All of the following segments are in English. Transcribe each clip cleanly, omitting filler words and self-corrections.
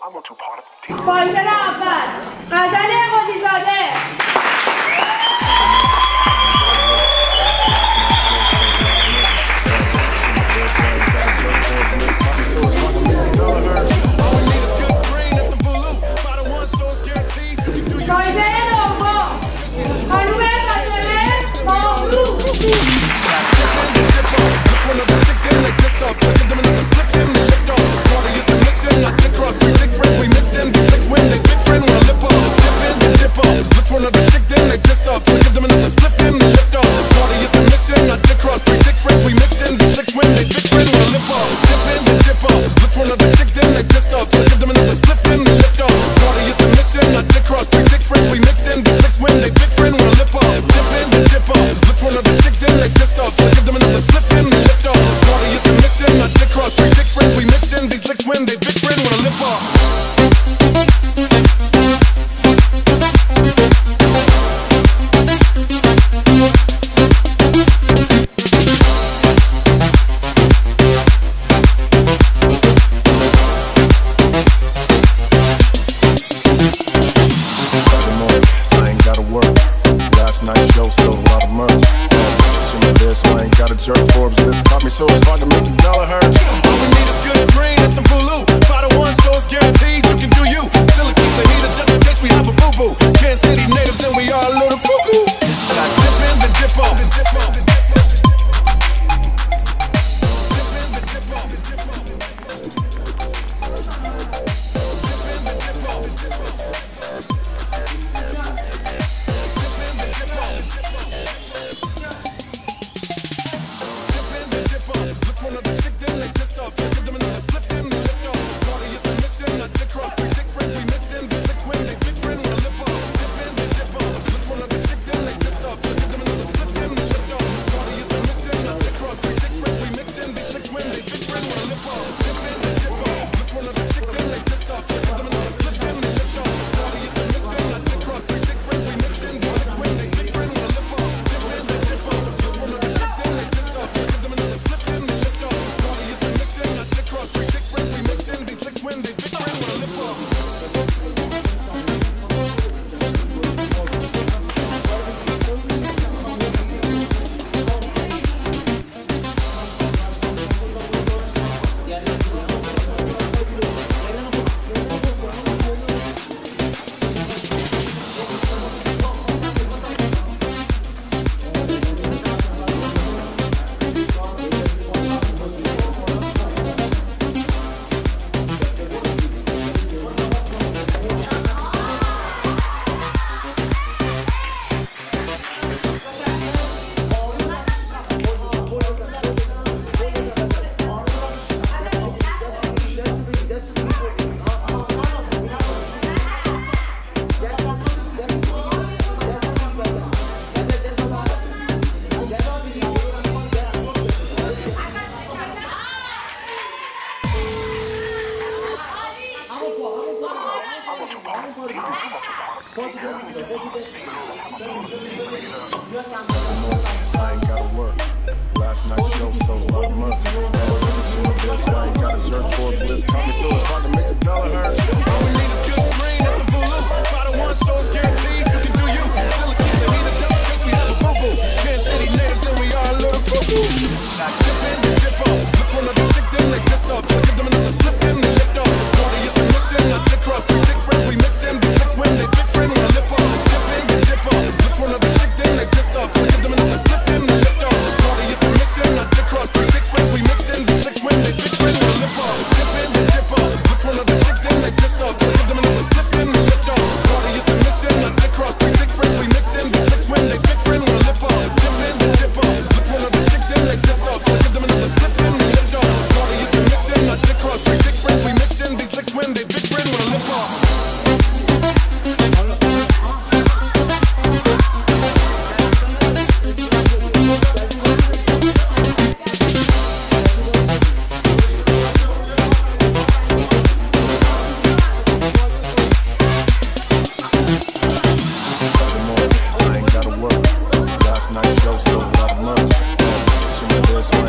ฝนชนะกันอาจารย์เรียกคนที่สองเด้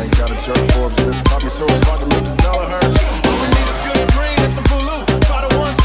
So it's hard to make the dollar hurt. All we need is good green and some blue. 5 to 1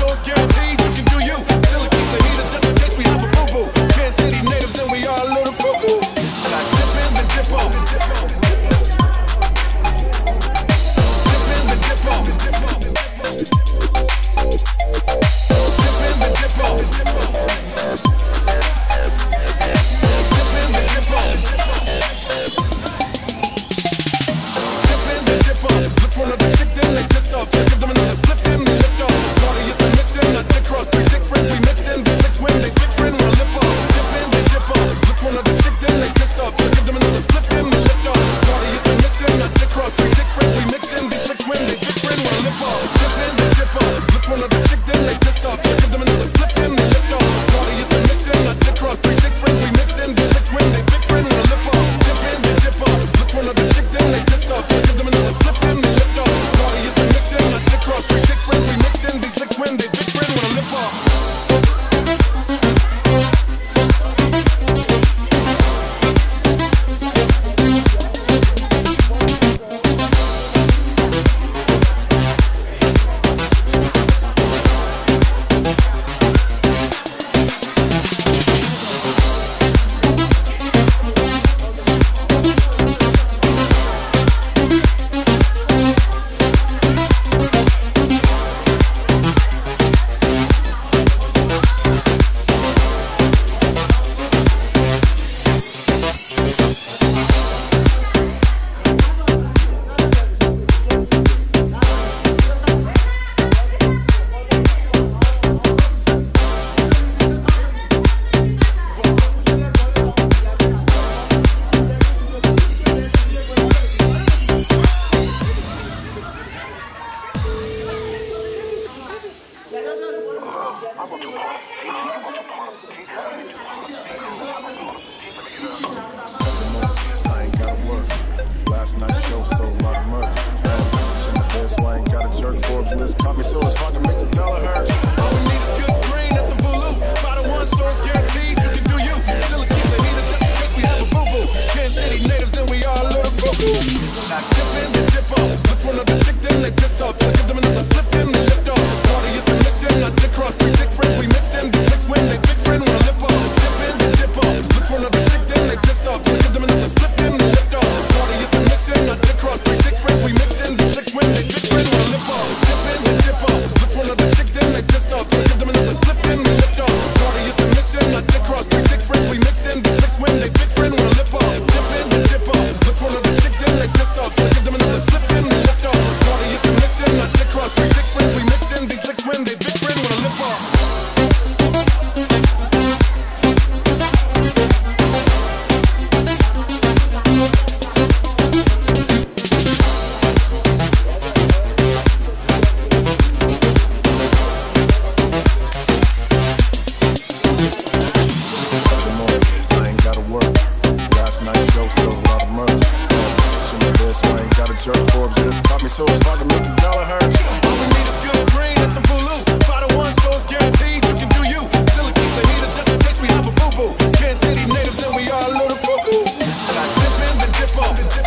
this caught me, so it's hard to make the dollar hurt. All we need is good green and some blue. 501, so it's guaranteed you can do you. Still keep the heater just in case we have a boo-boo. Kansas City natives and we are a little cuckoo. Dip in, then dip off. Dip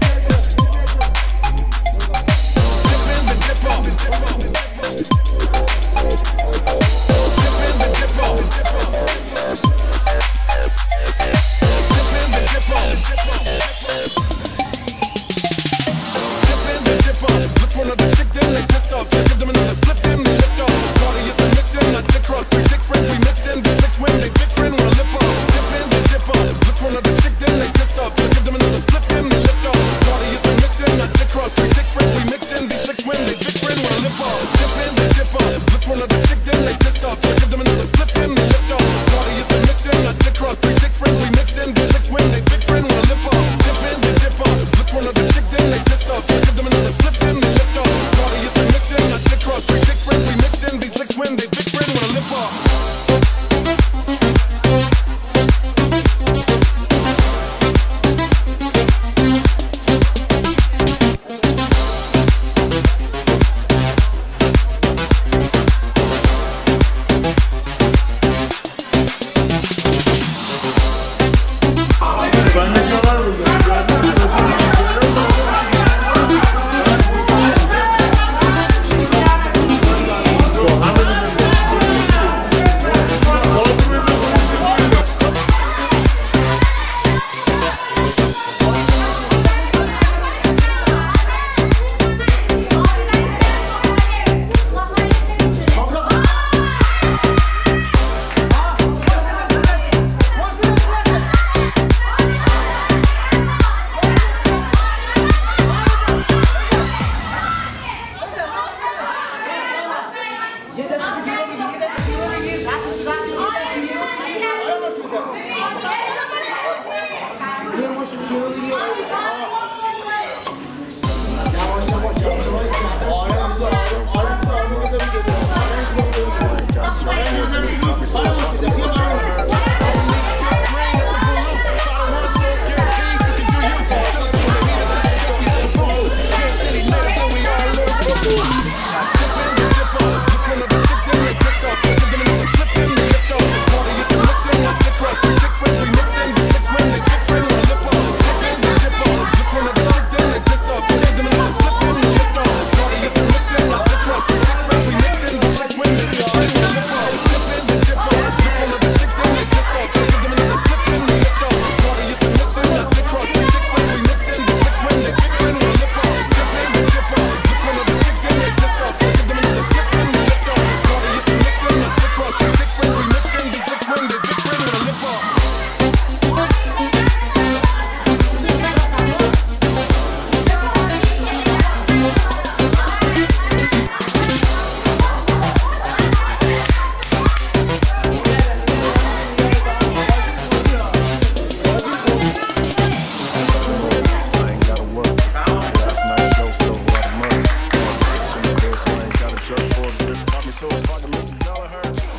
in, then dip off. Dip in, then dip off. Look for another chick, then they pissed off. Give them another split, then they lift off. Party is the mission, I dick cross 3 dick friends. We mix in, the 6 win, they big friend wanna lip off. Dip in, then dip off. Look for another chick, then they pissed off. Give them another split, then they lift off. Party is the mission, I dick cross 3 dick friends. We mix in, the 6 win, they big friend wanna lip off. Dip in, then dip off. Look for another chick, then they pissed off. Give them another split, then they lift off. Party is the mission, I dick cross 3 dick friends. We mix in, the 6 win, they big friend wanna lip off. Dip in, then dip off. Look for another chick, then they pissed off. Give them another split, then they lift off. Party is the mission, I dick cross 3 dick friends. We mix in, these 6 win, they big friend wanna lip off. So it's hard to make the dollar hurt.